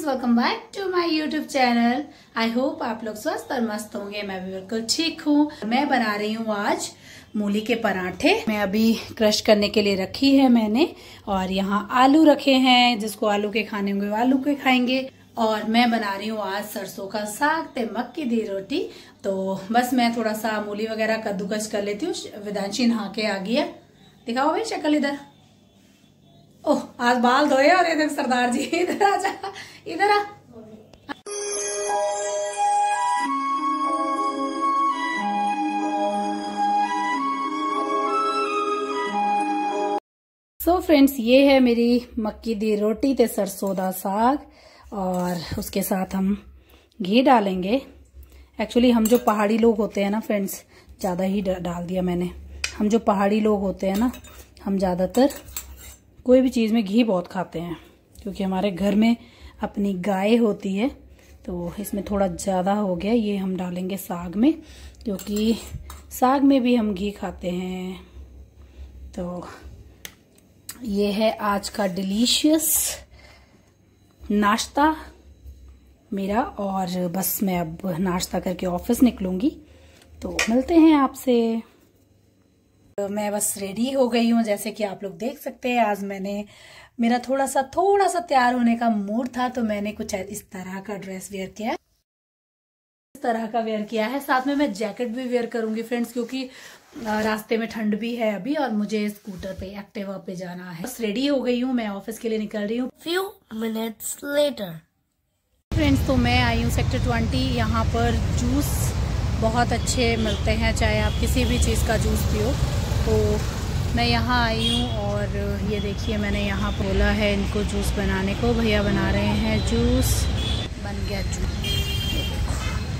Welcome back to my YouTube channel. I hope आप लोग स्वस्थ और मस्त होंगे। मैं भी बिल्कुल ठीक हूँ। मैं बना रही हूँ आज मूली के पराठे। मैं अभी क्रश करने के लिए रखी है मैंने, और यहाँ आलू रखे हैं। जिसको आलू के खाने होंगे वो आलू के खाएंगे। और मैं बना रही हूँ आज सरसों का साग ते मक्की दी रोटी। तो बस मैं थोड़ा सा मूली वगैरह कद्दूकस कर लेती हूँ। विदांशी नहा के आ गई है। दिखाओ भाई शक्ल इधर। ओह, आज बाल धोए और इधर सरदार जी इधर आ जा, इधर आ। सो फ्रेंड्स, ये है मेरी मक्की दी रोटी ते सरसों दा साग, और उसके साथ हम घी डालेंगे। एक्चुअली हम जो पहाड़ी लोग होते हैं ना फ्रेंड्स, ज्यादा ही डाल दिया मैंने। हम जो पहाड़ी लोग होते हैं ना, हम ज्यादातर कोई भी चीज में घी बहुत खाते हैं, क्योंकि हमारे घर में अपनी गाय होती है। तो इसमें थोड़ा ज्यादा हो गया। ये हम डालेंगे साग में, क्योंकि साग में भी हम घी खाते हैं। तो ये है आज का डिलीशियस नाश्ता मेरा। और बस मैं अब नाश्ता करके ऑफिस निकलूंगी, तो मिलते हैं आपसे। मैं बस रेडी हो गई हूँ, जैसे कि आप लोग देख सकते हैं। आज मेरा थोड़ा सा तैयार होने का मूड था, तो मैंने कुछ इस तरह का ड्रेस वेयर किया है, इस तरह का वेयर किया है। साथ में मैं जैकेट भी वेयर करूंगी फ्रेंड्स, क्योंकि रास्ते में ठंड भी है अभी, और मुझे स्कूटर पे एक्टिवा पे जाना है। बस रेडी हो गई हूँ, मैं ऑफिस के लिए निकल रही हूँ। फ्यू मिनट्स लेटर फ्रेंड्स, तो मैं आई हूँ सेक्टर 20। यहाँ पर जूस बहुत अच्छे मिलते हैं, चाहे आप किसी भी चीज़ का जूस पियो। तो मैं यहाँ आई हूँ, और ये देखिए मैंने यहाँ बोला है इनको जूस बनाने को। भैया बना रहे हैं जूस। बन गया जूस, ये देखो।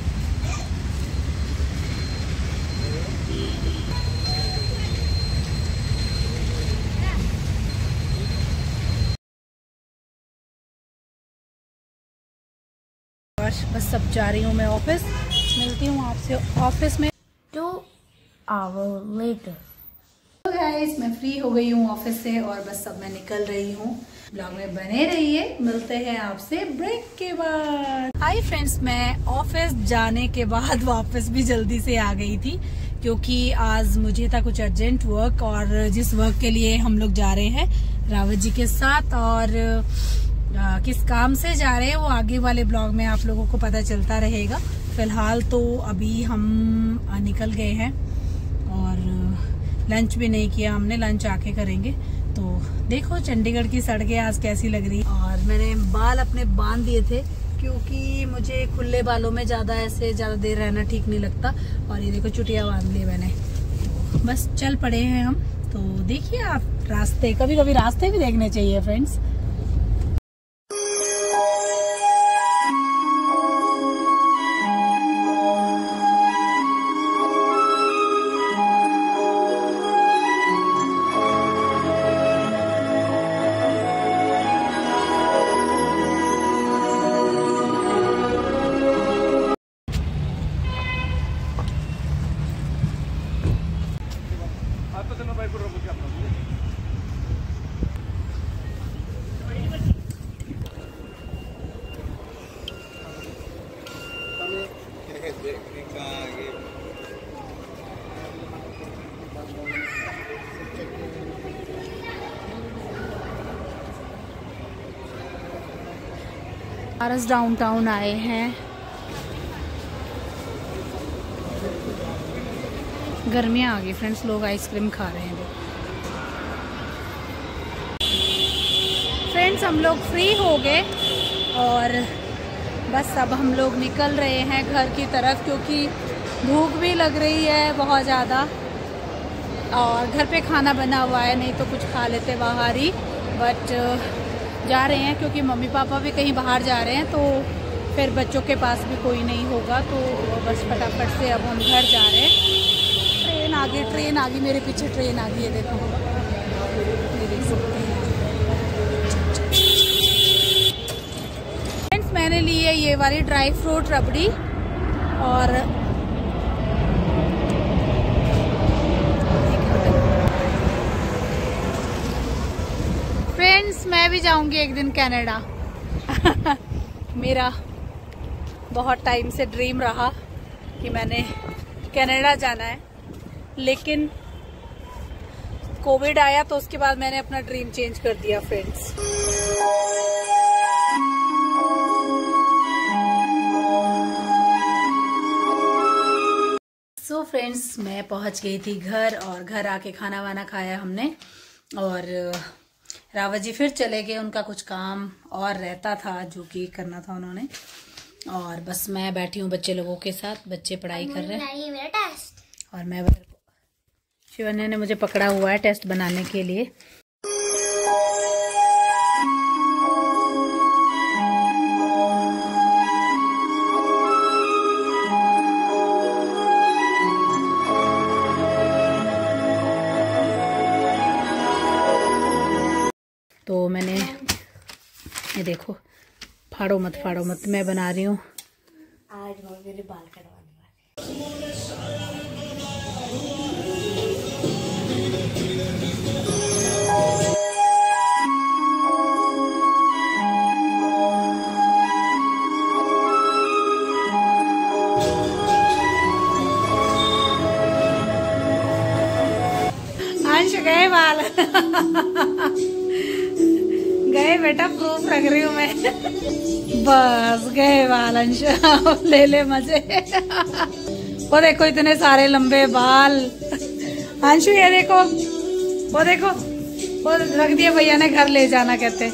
और बस अब जा रही हूँ मैं ऑफिस। मिलती हूँ आपसे ऑफिस में 2 आवर लेटर। गाइस, मैं फ्री हो गई हूँ ऑफिस से, और बस अब मैं निकल रही हूँ। ब्लॉग में बने रहिए। मिलते हैं आपसे ब्रेक के बाद। हाय फ्रेंड्स, मैं ऑफिस जाने के बाद वापस भी जल्दी से आ गई थी, क्योंकि आज मुझे था कुछ अर्जेंट वर्क। और जिस वर्क के लिए हम लोग जा रहे हैं रावत जी के साथ, और किस काम से जा रहे हैं वो आगे वाले ब्लॉग में आप लोगों को पता चलता रहेगा। फिलहाल तो अभी हम निकल गए हैं, और लंच भी नहीं किया हमने। लंच आके करेंगे। तो देखो चंडीगढ़ की सड़कें आज कैसी लग रही। और मैंने बाल अपने बांध दिए थे, क्योंकि मुझे खुले बालों में ज्यादा देर रहना ठीक नहीं लगता। और ये देखो चुटिया बांध ली मैंने। तो बस चल पड़े हैं हम। तो देखिए आप रास्ते, कभी कभी रास्ते भी देखने चाहिए फ्रेंड्स। पारस डाउनटाउन आए हैं। गर्मियाँ आ गई फ्रेंड्स, लोग आइसक्रीम खा रहे हैं। फ्रेंड्स, हम लोग फ्री हो गए, और बस अब हम लोग निकल रहे हैं घर की तरफ, क्योंकि भूख भी लग रही है बहुत ज़्यादा। और घर पे खाना बना हुआ है, नहीं तो कुछ खा लेते बाहर ही। बट जा रहे हैं क्योंकि मम्मी पापा भी कहीं बाहर जा रहे हैं, तो फिर बच्चों के पास भी कोई नहीं होगा। तो बस फटाफट से अब हम घर जा रहे हैं। ट्रेन आ गई मेरे पीछे, ट्रेन आ गई है। देखो, ये देख सकते हैं फ्रेंड्स। मैंने ली है ये वाली ड्राई फ्रूट रबड़ी, और फ्रेंड्स मैं भी जाऊंगी एक दिन कनाडा। मेरा बहुत टाइम से ड्रीम रहा कि मैंने कनाडा जाना है, लेकिन कोविड आया तो उसके बाद मैंने अपना ड्रीम चेंज कर दिया फ्रेंड्स। सो फ्रेंड्स, मैं पहुंच गई थी घर, और घर आके खाना वाना खाया हमने, और रावत जी फिर चले गए, उनका कुछ काम और रहता था जो कि करना था उन्होंने, और बस मैं बैठी हूँ बच्चे लोगों के साथ। बच्चे पढ़ाई कर रहे हैं मेरा टेस्ट, और मैं शिवन्या ने मुझे पकड़ा हुआ है टेस्ट बनाने के लिए। तो मैंने ये देखो, फाड़ो मत मैं बना रही हूँ। आज मेरे बाल कटवाने अंश गए बाल गए बेटा, प्रूफ रख रही हूँ मैं। बस गए बाल अंश, ले ले मजे। वो देखो इतने सारे लंबे बाल अंशु, ये देखो, वो देखो, वो रख दिया भैया ने, घर ले जाना कहते।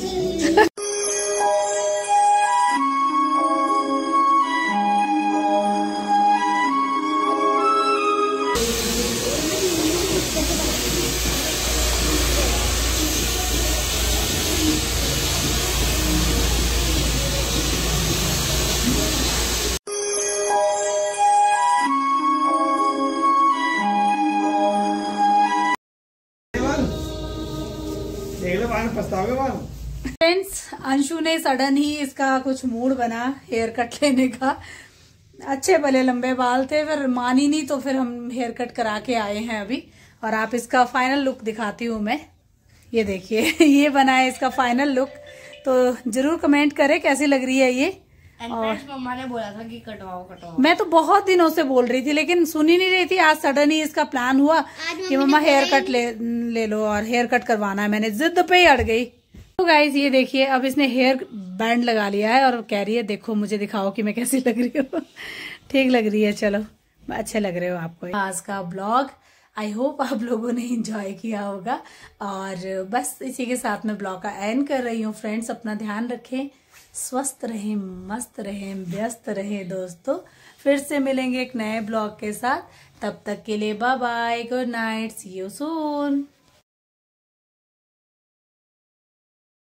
फ्रेंड्स, अंशु ने सडन ही इसका कुछ मूड बना हेयर कट लेने का। अच्छे भले लंबे बाल थे, फिर मानी नहीं तो फिर हम हेयर कट करा के आए हैं अभी, और आप इसका फाइनल लुक दिखाती हूँ मैं। ये देखिए ये बना है इसका फाइनल लुक, तो जरूर कमेंट करें कैसी लग रही है ये। और मम्मा ने बोला था कि कटवाओ। मैं तो बहुत दिनों से बोल रही थी, लेकिन सुन ही नहीं रही थी। आज सडन ही इसका प्लान हुआ कि मम्मा हेयर कट ले लो, और हेयर कट करवाना है। मैंने जिद पे ही अड़ गई। तो गाइस ये देखिए, अब इसने हेयर बैंड लगा लिया है और कह रही है देखो मुझे दिखाओ कि मैं कैसी लग रही हूँ। ठीक लग रही है, चलो अच्छे लग रहे हो आपको। आज का ब्लॉग आई होप आप लोगों ने एंजॉय किया होगा, और बस इसी के साथ मैं ब्लॉग का एंड कर रही हूँ। फ्रेंड्स, अपना ध्यान रखें, स्वस्थ रहें, मस्त रहें, व्यस्त रहें दोस्तों। फिर से मिलेंगे एक नए ब्लॉग के साथ, तब तक के लिए bye bye, good night, see you soon.